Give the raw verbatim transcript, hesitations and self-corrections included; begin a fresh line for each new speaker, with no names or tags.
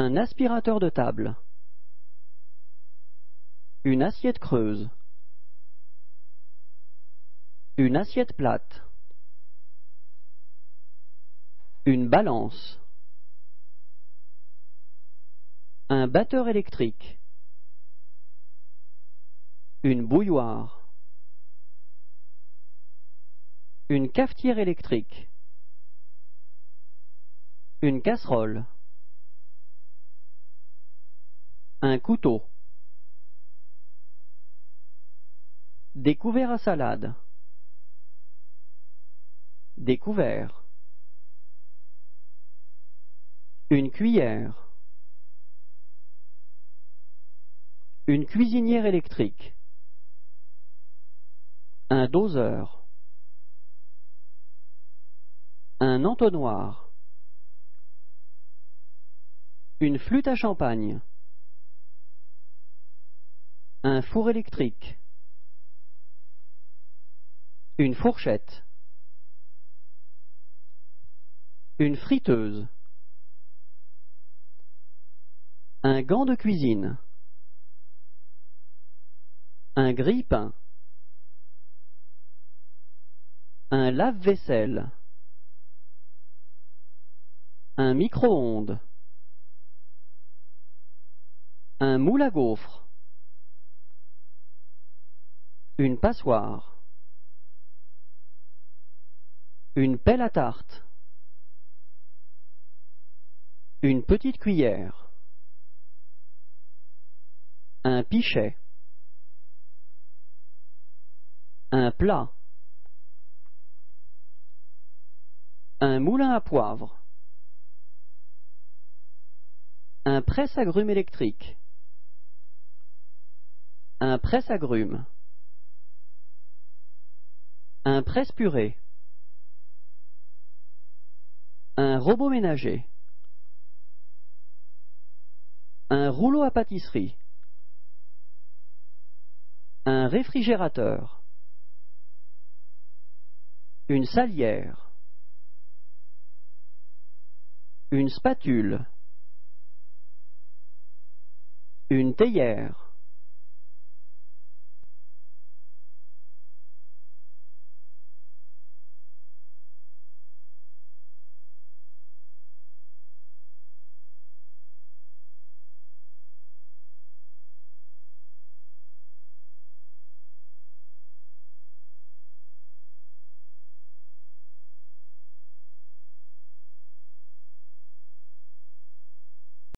Un aspirateur de table. Une assiette creuse. Une assiette plate. Une balance. Un batteur électrique. Une bouilloire. Une cafetière électrique. Une casserole. Un couteau. Des couverts à salade. Des couverts. Une cuillère. Une cuisinière électrique. Un doseur. Un entonnoir. Une flûte à champagne. Un four électrique. Une fourchette. Une friteuse. Un gant de cuisine. Un grille-pain. Un lave-vaisselle. Un micro-ondes. Un moule à gaufres. Une passoire. Une pelle à tarte. Une petite cuillère. Un pichet. Un plat. Un moulin à poivre. Un presse-agrumes électrique. Un presse-agrumes. Un presse-purée. Un robot ménager. Un rouleau à pâtisserie. Un réfrigérateur. Une salière. Une spatule. Une théière.